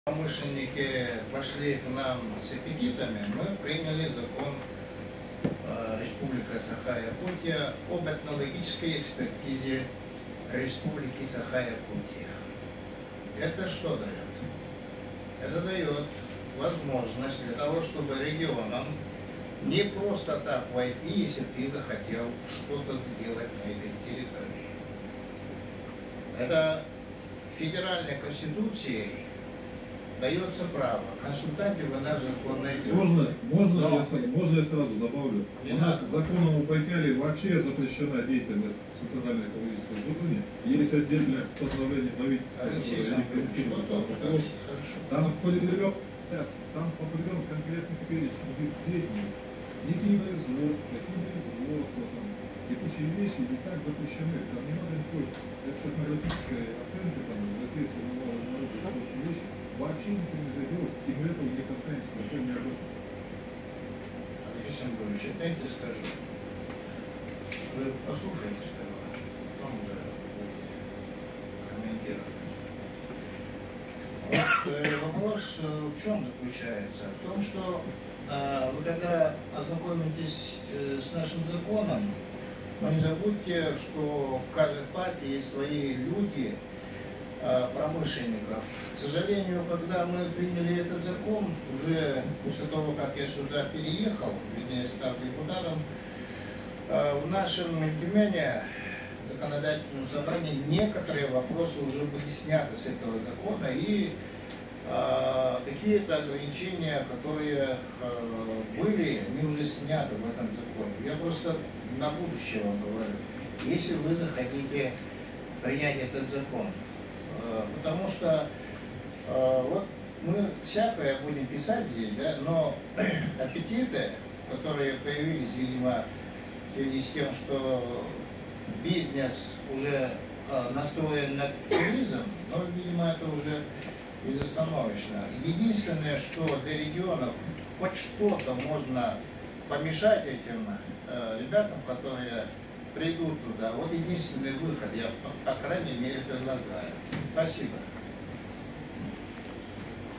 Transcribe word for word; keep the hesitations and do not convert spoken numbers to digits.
Промышленники пошли к нам с аппетитами, мы приняли закон э, Республики Саха-Якутия об этнологической экспертизе Республики Саха-Якутия. Это что дает? Это дает возможность для того, чтобы регионам не просто так войти, если ты захотел что-то сделать на этой территории. Это федеральной конституцией дается право. Консультанты вы наш закон найдете. Можно, можно, Но... я, можно я сразу добавлю? Не У нас надо. законом о Байкале вообще запрещена деятельность Центральной экологической зоны. Есть отдельное постановление правительства, Алексей которое Александрович, вот вопрос. хорошо. Там определен, там определен конкретный перечень вид деятельности. Никакие производства, какие производства, там, и прочие вещи не так запрещены. Там не надо никакой этнографической оценки, там, воздействия на малое народу и прочие вещи. Вообще ничего нельзя делать, и мы этого не касаемся, закон не об этом. Алексей Александрович, дайте скажу. Вы послушайте сперва, потом уже будете комментировать. Вот, э, вопрос э, в чем заключается? В том, что э, вы когда ознакомитесь э, с нашим законом, но не забудьте, что в каждой партии есть свои люди, промышленников. К сожалению, когда мы приняли этот закон, уже после того, как я сюда переехал, вернее, стал депутатом, в нашем Тюмени законодательном собрании некоторые вопросы уже были сняты с этого закона, и какие-то ограничения, которые были, они уже сняты в этом законе. Я просто на будущее вам говорю, если вы захотите принять этот закон, потому что э, вот мы всякое будем писать здесь, да, но аппетиты, которые появились, видимо, в связи с тем, что бизнес уже э, настроен на туризм, но, видимо, это уже безостановочно. Единственное, что для регионов хоть что-то можно помешать этим э, ребятам, которые придут туда. Вот единственный выход, я, по, по крайней мере, предлагаю. Спасибо.